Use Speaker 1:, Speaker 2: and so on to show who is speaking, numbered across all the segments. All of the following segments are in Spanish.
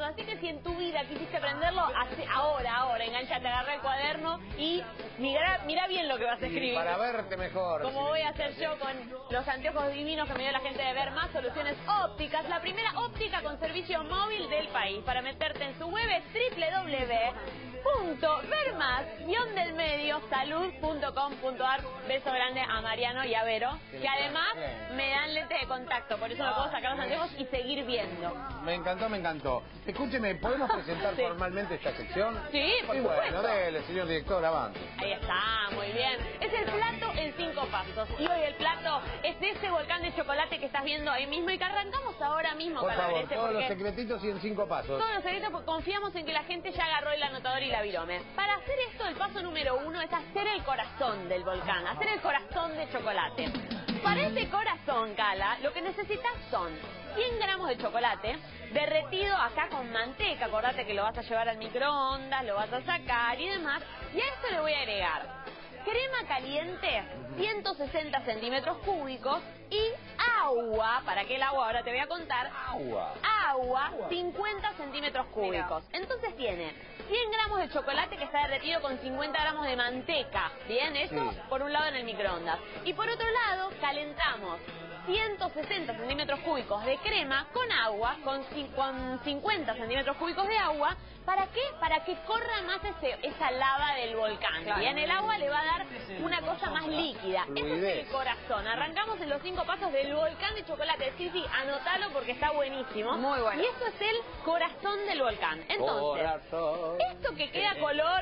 Speaker 1: Así que si en tu vida quisiste aprenderlo, ahora, enganchate, agarra el cuaderno y mira bien lo que vas a escribir.
Speaker 2: Para verte mejor.
Speaker 1: Como voy a hacer yo con los anteojos divinos que me dio la gente de Vermas Soluciones Ópticas, la primera óptica con servicio móvil del país. Para meterte en su web es www.vermas-salud.com.ar. Beso grande a Mariano y a Vero, que además me dan lentes de contacto, por eso me puedo sacar los anteojos y seguir viendo.
Speaker 2: Me encantó, me encantó. Escúcheme, ¿podemos presentar formalmente esta sección?
Speaker 1: Sí, por supuesto.
Speaker 2: Bueno, dele, señor director, avance.
Speaker 1: Ahí está, muy bien. Es el plato en 5 pasos. Y hoy el plato es de ese volcán de chocolate que estás viendo ahí mismo y que arrancamos ahora mismo.
Speaker 2: Por favor, todos los secretitos y en 5 pasos.
Speaker 1: Todos los secretos, porque confiamos en que la gente ya agarró el anotador y la virome. Para hacer esto, el paso número 1 es hacer el corazón del volcán, hacer el corazón de chocolate. Para este corazón, Cala, lo que necesitas son 100 gramos de chocolate derretido acá con manteca. Acordate que lo vas a llevar al microondas, lo vas a sacar y demás. Y a esto le voy a agregar crema caliente, 160 centímetros cúbicos y agua. ¿Para qué el agua? Ahora te voy a contar. Agua, 50 centímetros cúbicos. Entonces tiene 100 gramos de chocolate que está derretido con 50 gramos de manteca. Bien, eso por un lado en el microondas. Y por otro lado, calentamos 160 centímetros cúbicos de crema con agua, con 50 centímetros cúbicos de agua. ¿Para qué? Para que corra más esa lava del volcán. Claro. Bien, el agua le va a dar una cosa más líquida. Ese es el corazón. Arrancamos en los 5 pasos del volcán de chocolate. Sí, anótalo porque está buenísimo. Muy bueno. Y esto es el corazón del volcán. Entonces, esto que queda color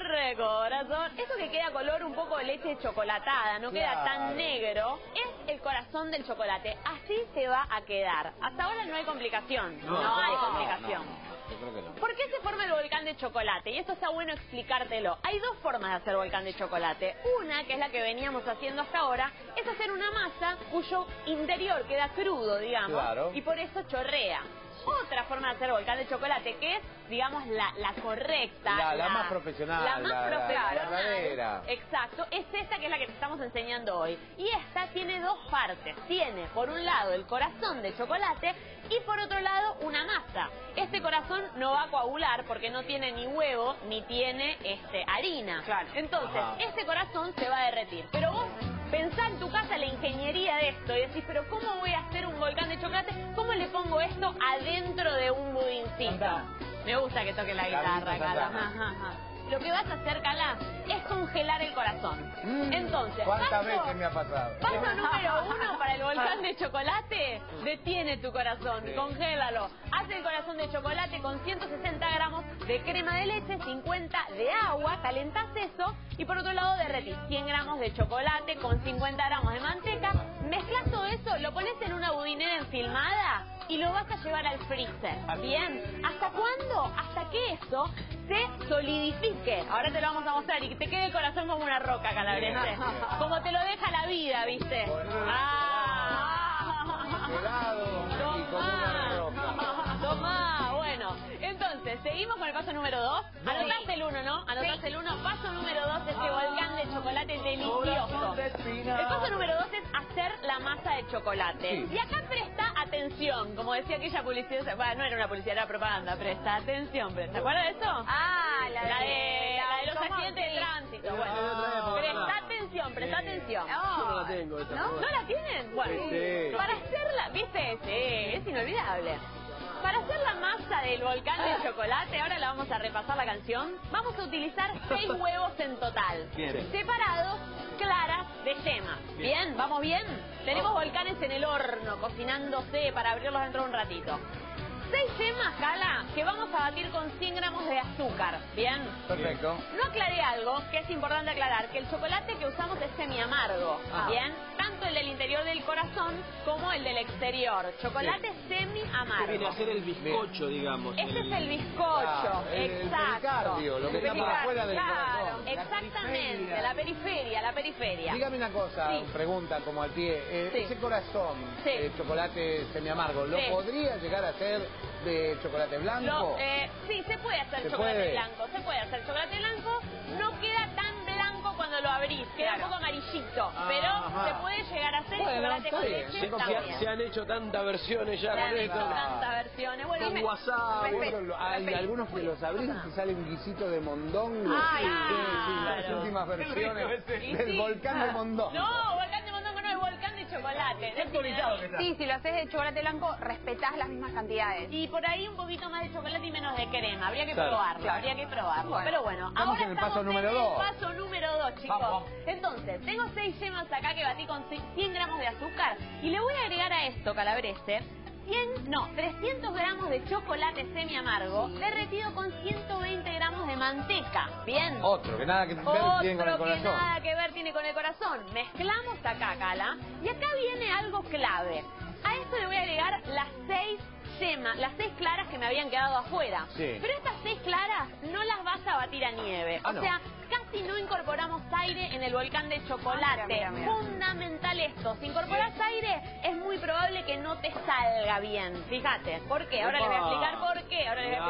Speaker 1: esto que queda color un poco de leche chocolatada, no queda tan negro, es el corazón del chocolate. Así se va a quedar. Hasta ahora no hay complicación. No hay complicación.
Speaker 2: Yo creo que no.
Speaker 1: ¿Por qué se forma el volcán de chocolate? Y esto está bueno explicártelo. Hay 2 formas de hacer volcán de chocolate. Una, que es la que veníamos haciendo hasta ahora, es hacer una masa cuyo interior queda crudo, digamos, y por eso chorrea. Otra forma de hacer volcán de chocolate, que es, digamos, la correcta.
Speaker 2: La más profesional.
Speaker 1: La más profesional.
Speaker 2: La verdadera.
Speaker 1: Exacto. Es esta que es la que te estamos enseñando hoy. Y esta tiene 2 partes. Tiene, por un lado, el corazón de chocolate y, por otro lado, una masa. Este corazón no va a coagular porque no tiene ni huevo ni tiene harina. Claro. Entonces, este corazón se va a derretir. Pero vos pensá en tu casa la ingeniería de esto y decís, pero ¿cómo voy a hacer un volcán de chocolate? ¿Cómo le pongo esto adentro de un budincito? Me gusta que toque la guitarra, Cala. Lo que vas a hacer, Cala, es congelar el corazón. Entonces,
Speaker 2: ¿cuántas veces me ha pasado?
Speaker 1: Paso número 1 para el volcán de chocolate: detiene tu corazón, congélalo. Haz el corazón de chocolate con 160 gramos de crema de leche, 50 de agua, calentás eso y por otro lado derretís 100 gramos de chocolate con 50 gramos de manteca. Mezclas todo eso, lo pones en una budinera enfilmada y lo vas a llevar al freezer. Bien, ¿hasta cuándo? Hasta que eso se solidifique. Ahora te lo vamos a mostrar y que te quede el corazón como una roca, calabrense. Como te lo deja la vida, ¿viste?
Speaker 2: Helado y como una roca.
Speaker 1: Tomá, bueno. Entonces, seguimos con el paso número 2. Anotaste el 1, ¿no? Anotaste el 1. Paso número 2 es este volcán de chocolate delicioso. El paso número 2 es hacer la masa de chocolate. Y acá presta atención, como decía aquella publicidad, bueno, no era una publicidad, era propaganda. Presta atención, ¿te acuerdas de eso? La de los accidentes de tránsito. Bueno, presta atención.
Speaker 3: Yo no la tengo esa.
Speaker 1: ¿No la tienen? Bueno, para hacerla, ¿viste? Sí, es inolvidable. Para hacer la masa del volcán de chocolate, ahora la vamos a repasar la canción, vamos a utilizar 6 huevos en total.
Speaker 3: Bien.
Speaker 1: Separados, claras de yema. Bien, ¿vamos bien? Tenemos volcanes en el horno, cocinándose para abrirlos dentro de un ratito. 6 yemas, Cala, que vamos a batir con 100 gramos de azúcar. ¿Bien?
Speaker 2: Perfecto.
Speaker 1: No aclaré algo que es importante aclarar, que el chocolate que usamos es semi-amargo. ¿Bien? Tanto el del interior del corazón como el del exterior. Chocolate semi-amargo.
Speaker 3: Viene a ser el bizcocho, digamos.
Speaker 1: Este es el bizcocho, exacto.
Speaker 2: El pericardio, lo que está por afuera del corazón.
Speaker 1: Exactamente, la periferia.
Speaker 2: Dígame una cosa, pregunta como al pie. Ese corazón de chocolate semi-amargo, ¿lo podría llegar a hacer de chocolate blanco?
Speaker 1: Sí, se puede hacer chocolate blanco. Se puede hacer chocolate blanco. No queda tan blanco cuando cuando lo abrís, queda un poco amarillito, pero se puede llegar a hacer chocolate con leche también.
Speaker 3: Se han hecho tantas versiones ya con esto.
Speaker 1: Tantas versiones. Bueno,
Speaker 3: con WhatsApp.
Speaker 2: Hay algunos que los abrís y sale un guisito de mondongo. Las últimas versiones del volcán de mondongo.
Speaker 1: No, volcán de mondongo no, es volcán de chocolate.
Speaker 4: Sí, si lo haces de chocolate blanco, respetás las mismas cantidades.
Speaker 1: Y por ahí un poquito más de chocolate y menos de crema. Habría que probarlo, habría que probarlo. Bueno, pero bueno,
Speaker 2: ahora
Speaker 1: estamos
Speaker 2: en el paso número 2.
Speaker 1: Paso número 2, chicos. Vamos. Entonces, tengo 6 yemas acá que batí con 100 gramos de azúcar. Y le voy a agregar a esto, calabrese, 300 gramos de chocolate semi amargo derretido con 120 gramos de manteca. Bien.
Speaker 2: Otro que nada que ver tiene con el corazón.
Speaker 1: Nada que ver tiene con el corazón. Mezclamos acá, Cala. Y acá viene algo clave. A esto le voy a agregar las 6 yemas, las 6 claras que me habían quedado afuera. Sí. Pero estas 6 claras no las vas a batir a nieve. O sea, casi no incorporamos aire en el volcán de chocolate. Mira. Fundamental esto. Si incorporas aire, es muy probable que no te salga bien. Fíjate. ¿Por qué? Ahora les voy a explicar por qué.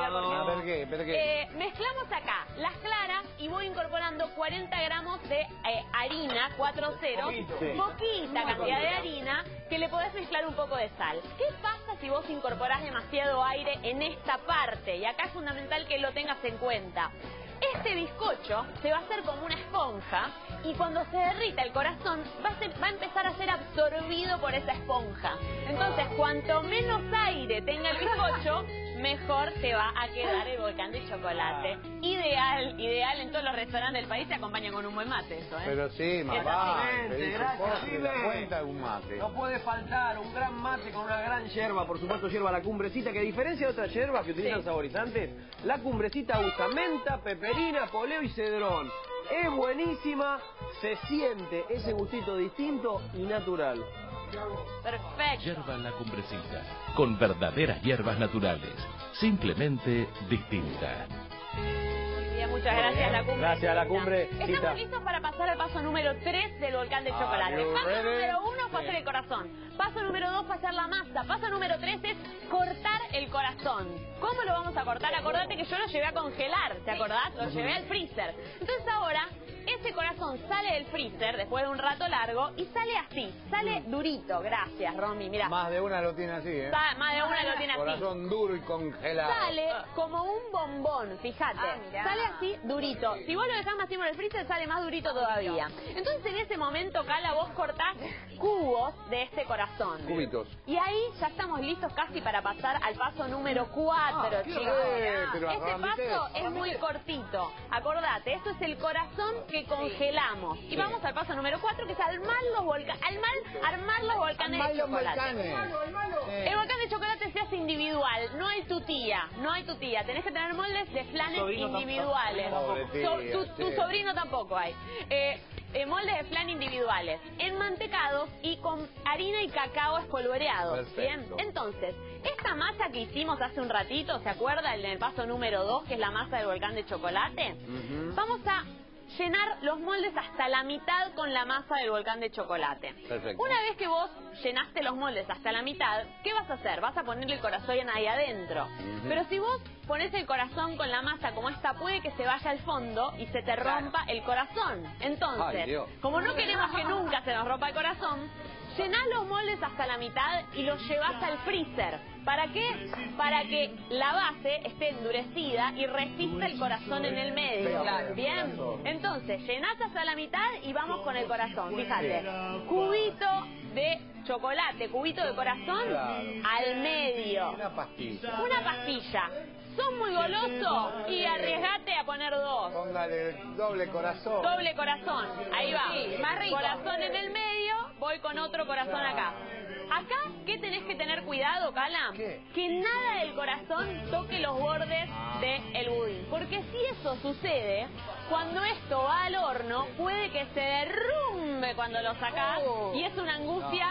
Speaker 2: ¿Por qué?
Speaker 1: Mezclamos acá las claras y voy incorporando 40 gramos de harina, 4-0. Poquita cantidad de harina que le podés mezclar un poco de sal. ¿Qué pasa si vos incorporás demasiado aire en esta parte? Y acá es fundamental que lo tengas en cuenta. Este bizcocho se va a hacer como una esponja y cuando se derrita el corazón va a empezar a ser absorbido por esa esponja. Entonces, cuanto menos aire tenga el bizcocho, mejor te va a quedar el volcán de chocolate. Ideal en todos los restaurantes del país, se acompaña con un buen mate eso, ¿eh?
Speaker 2: Pero sí, más vale.
Speaker 3: Gracias,
Speaker 2: cuenta de un mate.
Speaker 3: No puede faltar un gran mate con una gran yerba, por supuesto yerba la cumbrecita, que a diferencia de otras yerbas que utilizan saborizantes, la cumbrecita usa menta, peperina, poleo y cedrón. Es buenísima, se siente ese gustito distinto y natural.
Speaker 1: Perfecto.
Speaker 5: Yerba La Cumbrecita, con verdaderas hierbas naturales, simplemente distinta.
Speaker 1: Bien, muchas gracias, La Cumbre.
Speaker 3: Gracias, La Cumbre.
Speaker 1: Estamos listos para pasar al paso número 3 del volcán de chocolate. Paso número 1 fue hacer el corazón. Paso número 2 fue hacer la masa. Paso número 3 es cortar el corazón. ¿Cómo lo vamos a cortar? Acordate que yo lo llevé a congelar, ¿te acordás? Lo llevé al freezer. Entonces ahora ese corazón sale del freezer después de un rato largo y sale así, sale durito. Gracias, Romy, mira.
Speaker 2: Más de una lo tiene así, ¿eh?
Speaker 1: Más de una lo tiene así.
Speaker 2: Corazón duro y congelado.
Speaker 1: Sale como un bombón, fíjate. Sale así durito. Si vos lo dejás más tiempo en el freezer, sale más durito todavía. Entonces en ese momento, Cala, vos cortás cubos de este corazón.
Speaker 2: Cubitos.
Speaker 1: Y ahí ya estamos listos casi para pasar al paso número 4, chicos. Este paso es muy cortito. Acordate, esto es el corazón que congelamos. Y vamos al paso número 4, que es armar los volcanes. Armar los volcanes de chocolate. El volcán de chocolate se hace individual. No hay tutía. Tenés que tener moldes de flanes individuales. Tu sobrino tampoco hay. Moldes de flan individuales, enmantecados y con harina y cacao espolvoreados. Bien, entonces, esta masa que hicimos hace un ratito, ¿se acuerda? En el paso número 2, que es la masa del volcán de chocolate. Vamos a llenar los moldes hasta la mitad con la masa del volcán de chocolate. Perfecto. Una vez que vos llenaste los moldes hasta la mitad, ¿qué vas a hacer? Vas a ponerle el corazón ahí adentro. Pero si vos pones el corazón con la masa como esta, puede que se vaya al fondo y se te rompa el corazón. Entonces, como no queremos que nunca se nos rompa el corazón, llenás los moldes hasta la mitad y los llevas al freezer. ¿Para qué? Para que la base esté endurecida y resista el corazón en el medio. Bien, entonces llenás hasta la mitad y vamos con el corazón. Fíjate, cubito de chocolate, cubito de corazón al medio.
Speaker 2: Una
Speaker 1: pastilla. ¿Sos muy goloso? Y arriesgate a poner 2.
Speaker 2: Póngale doble corazón.
Speaker 1: Doble corazón. Ahí va. Más rico. Corazón en el medio, voy con otro corazón acá. Acá, ¿qué tenés que tener cuidado, Cala?
Speaker 2: ¿Qué?
Speaker 1: Que nada del corazón toque los bordes del budín. Porque si eso sucede, cuando esto va al horno, puede que se derrumbe cuando lo sacás y es una angustia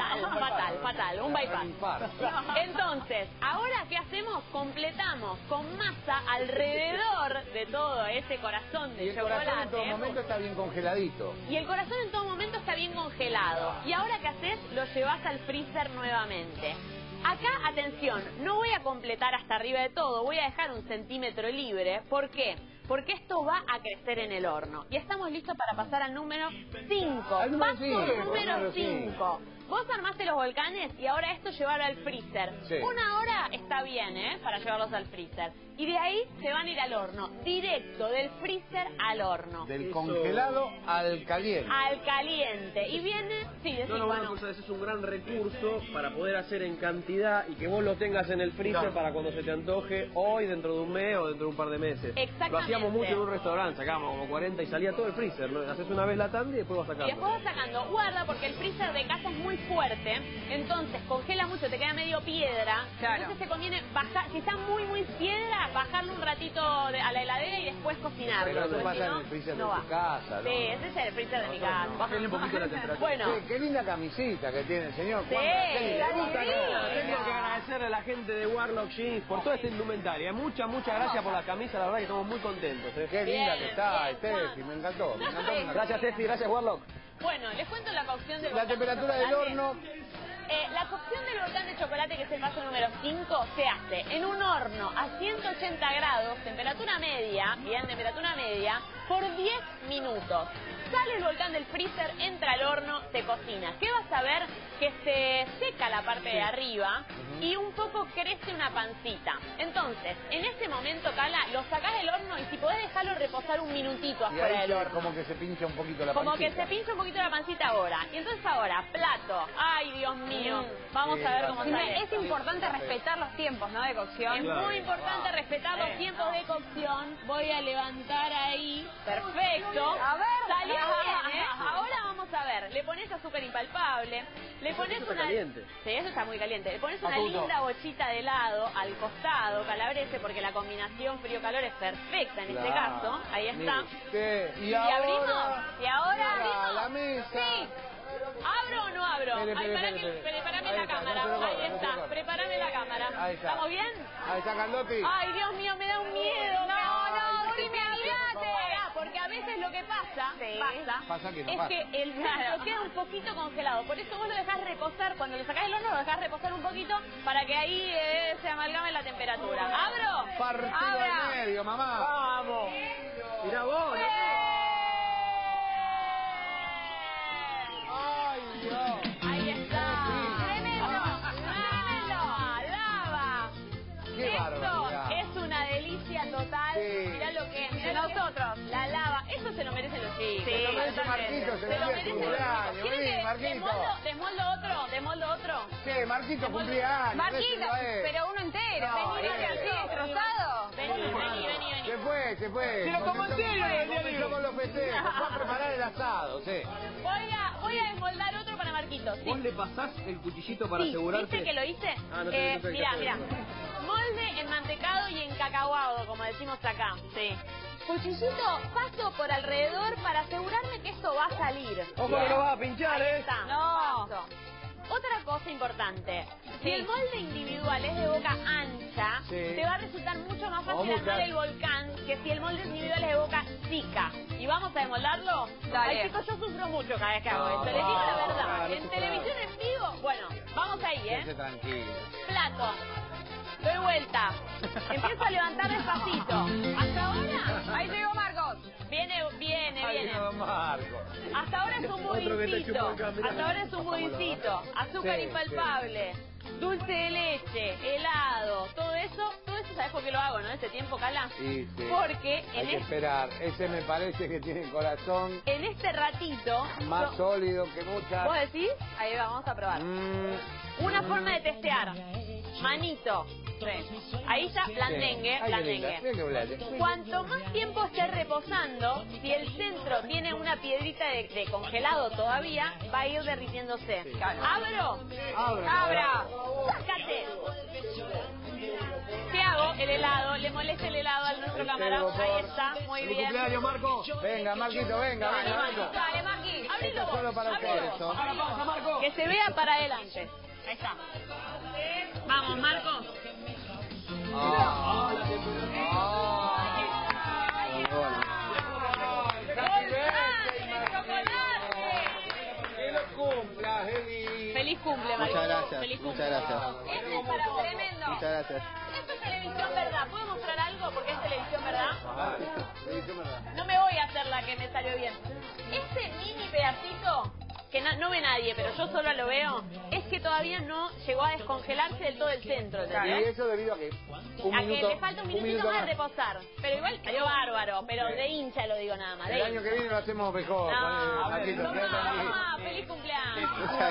Speaker 1: fatal, un bypass. Entonces, ahora, ¿qué hacemos? Completamos con masa alrededor de todo ese corazón de chocolate.
Speaker 2: Y el corazón en todo momento está bien congeladito.
Speaker 1: Y el corazón en todo momento está bien congelado. Y ahora, ¿qué haces? Lo llevas al freezer nuevamente. Acá, atención, no voy a completar hasta arriba de todo, voy a dejar 1 centímetro libre. ¿Por qué? porque esto va a crecer en el horno. Y estamos listos para pasar al número 5. Paso número 5. Vos armaste los volcanes y ahora esto llevarlo al freezer. Sí. 1 hora está bien, para llevarlos al freezer. Y de ahí se van a ir al horno. Directo, del freezer al horno.
Speaker 2: Del congelado al caliente.
Speaker 1: Al caliente. Y viene... Sí,
Speaker 3: una cosa, ese es un gran recurso para poder hacer en cantidad y que vos lo tengas en el freezer para cuando se te antoje hoy, dentro de un mes o dentro de un par de meses.
Speaker 1: Exactamente.
Speaker 3: Lo hacíamos mucho en un restaurante, sacábamos como 40 y salía todo el freezer, ¿no? Haces una vez la tanda y después vas sacando.
Speaker 1: Y después vas sacando. Guarda, porque el freezer de casa es muy fuerte, entonces congela mucho, te queda medio piedra. Claro. Entonces te conviene bajar, si está muy piedra, bajarlo un ratito a la heladera y después cocinarlo.
Speaker 2: Pero eso pasa en el freezer de tu casa, ¿no?
Speaker 1: Sí, ese es el freezer de mi casa.
Speaker 3: Bájale un poquito la temperatura.
Speaker 1: Bueno.
Speaker 2: Sí, qué linda camisita que tiene el señor.
Speaker 1: Sí,
Speaker 3: tengo que agradecerle a la gente de Warlock Jeans por toda esta indumentaria. Muchas gracias por la camisa, la verdad que estamos muy contentos.
Speaker 2: Qué linda que está, Steffi, me encantó.
Speaker 3: Gracias, Steffi, gracias, Warlock.
Speaker 1: Bueno, les cuento la cocción del
Speaker 2: volcán. La temperatura del horno.
Speaker 1: La cocción del volcán de chocolate, que es el paso número 5, se hace en un horno a 180 grados, temperatura media, bien, temperatura media, por 10 minutos. Sale el volcán del freezer, entra al horno, se cocina. ¿Qué vas a ver? Que se seca la parte de arriba y un poco crece una pancita. Entonces, en ese momento, Cala, lo sacás del horno y si podés dejarlo reposar un minutito afuera del horno.
Speaker 2: Como que se pincha un poquito la pancita.
Speaker 1: Como que se pincha un poquito la pancita ahora. Y entonces ahora, plato. Ay, Dios mío. Vamos a ver cómo sale.
Speaker 4: Es importante respetar los tiempos, ¿no? De cocción.
Speaker 1: Es muy importante respetar los tiempos de cocción. Voy a levantar ahí. Perfecto.
Speaker 4: A ver.
Speaker 1: Salió bien, Ahora vamos a ver. Le pones azúcar impalpable. Le pones una...
Speaker 3: caliente.
Speaker 1: Sí, eso está muy caliente. Le pones una linda bochita de helado al costado, calabrese, porque la combinación frío-calor es perfecta en este caso. Ahí está.
Speaker 2: Y
Speaker 1: abrimos. Y ahora abrimos.
Speaker 2: La mesa.
Speaker 1: Sí. ¿Abro o no abro? Prepárame la cámara. Ahí está. Prepárame la cámara.
Speaker 2: Ahí está.
Speaker 1: ¿Estamos bien?
Speaker 2: Ahí está, Carlotti.
Speaker 1: Ay, Dios mío, me da un miedo. Porque a veces lo que pasa, es que el centro queda un poquito congelado. Por eso vos lo dejás reposar, cuando lo sacás del horno lo dejás reposar un poquito para que ahí se amalgame la temperatura. ¿Abro?
Speaker 2: Partido al medio, mamá.
Speaker 3: Vamos. Mirá vos.
Speaker 2: Ay, Dios.
Speaker 1: Ahí está. Tremendo. Lava.
Speaker 2: Qué barbaridad.
Speaker 1: Es una delicia total. Mirá lo que es. Mirá nosotros. La lava. Eso se lo merecen los chicos.
Speaker 2: Se lo merece Marquito, se lo merece cumpleaños. Vení, Marquito.
Speaker 1: ¿Desmoldo otro?
Speaker 2: Sí, Marquito cumpleaños.
Speaker 4: Marquito, pero uno entero. Vení, así destrozado.
Speaker 1: Vení.
Speaker 2: Se fue.
Speaker 3: Si lo como entero,
Speaker 2: comenzó con los festejos. Fue a preparar el asado, sí.
Speaker 1: Voy a desmoldar otro para Marquito.
Speaker 3: ¿Vos le pasás el cuchillito para asegurarte?
Speaker 1: ¿Viste que lo hice?
Speaker 3: Mirá.
Speaker 1: Molde enmantecado y encacahuado, como decimos acá. Sí. Cuchillito, paso por alrededor para asegurarme que esto va a salir.
Speaker 3: Ojo que lo vas a pinchar,
Speaker 1: Está. No. Otra cosa importante, si el molde individual es de boca ancha, te va a resultar mucho más fácil armar el volcán que si el molde individual es de boca chica. ¿Y vamos a demoldarlo?
Speaker 4: Dale.
Speaker 1: Ay, chicos, yo sufro mucho cada vez que hago esto. Les digo la verdad. En televisión en vivo, bueno, vamos ahí,
Speaker 2: Tranquilo.
Speaker 1: Plato. Doy vuelta. Empiezo a levantar despacito. Hasta ahora.
Speaker 4: Ahí llegó Marcos.
Speaker 1: Viene.
Speaker 2: Marcos.
Speaker 1: Hasta ahora es un budicito. Azúcar impalpable. Dulce de leche, helado, todo eso, ¿sabes por qué lo hago, no? Este tiempo, Cala.
Speaker 2: Sí.
Speaker 1: Porque
Speaker 2: hay que esperar. Ese me parece que tiene el corazón.
Speaker 1: En este ratito.
Speaker 2: Más sólido que muchas.
Speaker 1: ¿Vos decís? Ahí vamos a probar. Una forma de testear. Manito. Sí. Ahí está, blandengue. Cuanto más tiempo esté reposando, si el centro tiene una piedrita de congelado todavía, va a ir derritiéndose. ¿Abro? ¡Abra! ¡Sácate! ¿Qué hago? El helado. Le molesta el helado al nuestro camarón. Ahí está, muy bien.
Speaker 3: cumpleaños, Marco!
Speaker 2: Venga, Marquito, venga.
Speaker 1: Dale, Marqui. Abrilo vos.
Speaker 2: Solo para ustedes.
Speaker 3: Marco.
Speaker 1: Que se vea para adelante. Ahí está. Vamos, Marcos.
Speaker 2: ¡Que lo cumpla, Eli!
Speaker 1: ¡Feliz cumple, Marcos!
Speaker 2: Muchas gracias.
Speaker 1: ¡Feliz cumple!
Speaker 2: Muchas gracias.
Speaker 1: Este es para tremendo.
Speaker 2: Muchas gracias.
Speaker 1: Esto es televisión verdad. ¿Puedo mostrar algo? Porque es televisión verdad. No me voy a hacer la que me salió bien. Este mini pedacito, que no ve nadie, pero yo solo lo veo, es que todavía no llegó a descongelarse del todo el centro.
Speaker 2: Y eso debido a que
Speaker 1: le falta un minutito más de reposar. Pero igual salió bárbaro, pero de hincha lo digo nada más.
Speaker 2: El año que viene lo hacemos mejor.
Speaker 1: Feliz cumpleaños.